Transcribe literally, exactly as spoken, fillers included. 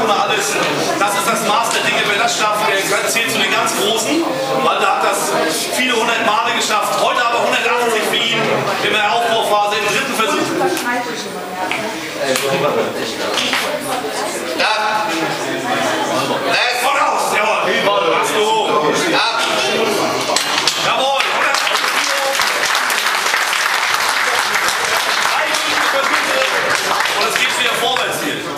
immer alles. Das ist das Maß der Dinge. Wer das schafft, der zählt zu den ganz Großen. Walter hat das viele hundert Male geschafft. Heute aber hundertachtzig für ihn in der Aufbauphase im dritten Versuch. Ja. Voraus, jawohl. Machst du hoch. Ja. Jawohl. Und es geht wieder vorwärts hier.